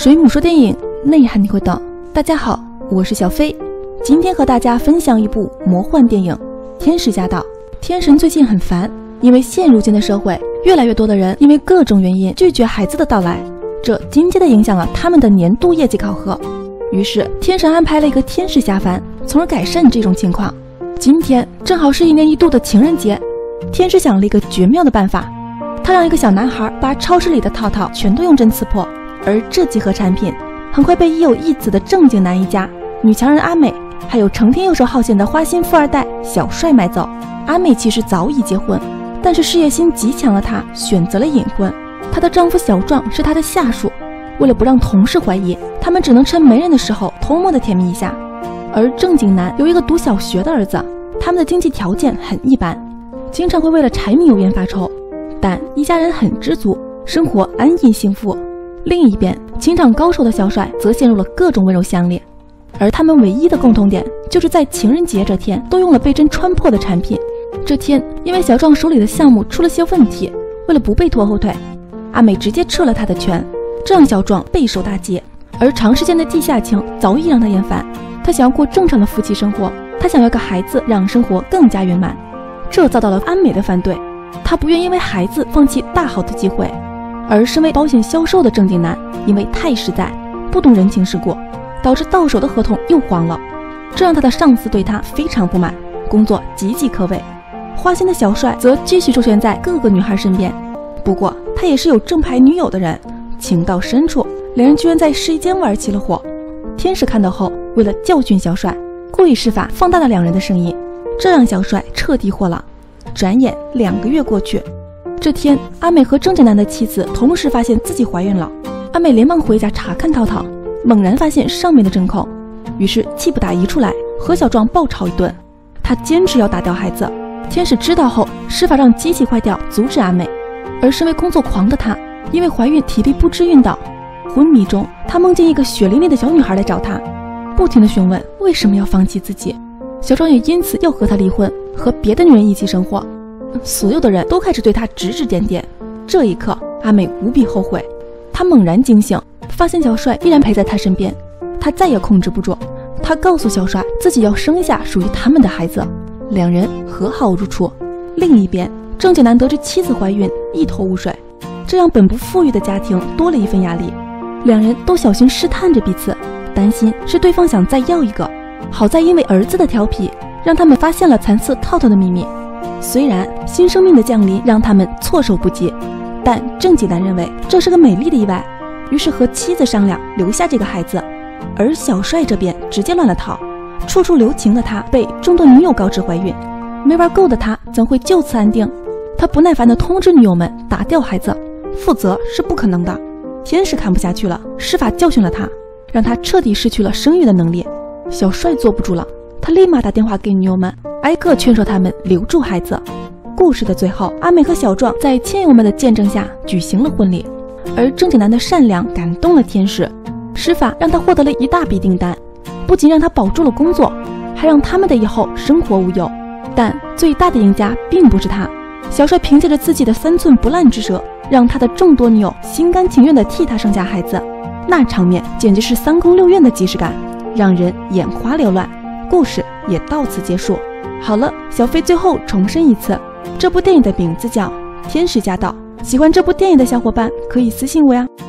水母说电影，内涵你会懂。大家好，我是小飞，今天和大家分享一部魔幻电影《天使驾到》。天神最近很烦，因为现如今的社会，越来越多的人因为各种原因拒绝孩子的到来，这间接的影响了他们的年度业绩考核。于是天神安排了一个天使下凡，从而改善这种情况。今天正好是1年1度的情人节，天使想了一个绝妙的办法，他让一个小男孩把超市里的套套全都用针刺破，而这几盒产品很快被已有一子的正经男一家、女强人阿美，还有成天游手好闲的花心富二代小帅买走。阿美其实早已结婚，但是事业心极强的她选择了隐婚。她的丈夫小壮是她的下属，为了不让同事怀疑，他们只能趁没人的时候偷摸的甜蜜一下。而正经男有一个读小学的儿子，他们的经济条件很一般，经常会为了柴米油盐发愁，但一家人很知足，生活安逸幸福。另一边，情场高手的小帅则陷入了各种温柔乡里，而他们唯一的共同点就是在情人节这天都用了被针穿破的产品。这天因为小壮手里的项目出了些问题，为了不被拖后腿，阿美直接撤了他的权，这让小壮备受打击。而长时间的地下情早已让他厌烦，他想要过正常的夫妻生活，他想要个孩子，让生活更加圆满。这遭到了阿美的反对，他不愿因为孩子放弃大好的机会。而身为保险销售的正经男因为太实在，不懂人情世故，导致到手的合同又黄了，这让他的上司对他非常不满，工作岌岌可危。花心的小帅则继续周旋在各个女孩身边，不过他也是有正牌女友的人，情到深处，两人居然在试衣间玩起了火。天使看到后，为了教训小帅，故意施法放大了两人的声音，这让小帅彻底火了。转眼2个月过去，这天阿美和正经男的妻子同时发现自己怀孕了，阿美连忙回家查看套套，猛然发现上面的针孔，于是气不打一处来，和小壮爆吵一顿。他坚持要打掉孩子，天使知道后施法让机器坏掉，阻止阿美。而身为工作狂的他，因为怀孕体力不支晕倒，昏迷中他梦见一个血淋淋的小女孩来找他，不停地询问为什么要放弃自己。小壮也因此要和他离婚，和别的女人一起生活。所有的人都开始对他指指点点。这一刻阿美无比后悔，她猛然惊醒，发现小帅依然陪在她身边，她再也控制不住，她告诉小帅自己要生下属于他们的孩子，两人和好如初。另一边，正经男得知妻子怀孕，一头雾水，这让本不富裕的家庭多了一份压力，两人都小心试探着彼此，担心是对方想再要一个。好在因为儿子的调皮，让他们发现了残次套套的秘密。虽然新生命的降临让他们措手不及，但正经男认为这是个美丽的意外，于是和妻子商量留下这个孩子。而小帅这边直接乱了套，处处留情的他被众多女友告知怀孕，没玩够的他怎会就此安定？他不耐烦地通知女友们打掉孩子，负责是不可能的。天使看不下去了，施法教训了他，让他彻底失去了生育的能力。小帅坐不住了，他立马打电话给女友们，挨个劝说他们留住孩子。故事的最后，阿美和小壮在亲友们的见证下举行了婚礼，而正经男的善良感动了天使，施法让他获得了一大笔订单，不仅让他保住了工作，还让他们的以后生活无忧。但最大的赢家并不是他，小帅凭借着自己的3寸不烂之舌，让他的众多女友心甘情愿地替他生下孩子，那场面简直是3宫6院的即视感，让人眼花缭乱。故事也到此结束。好了，小飞最后重申一次，这部电影的名字叫《天使驾到》，喜欢这部电影的小伙伴可以私信我呀。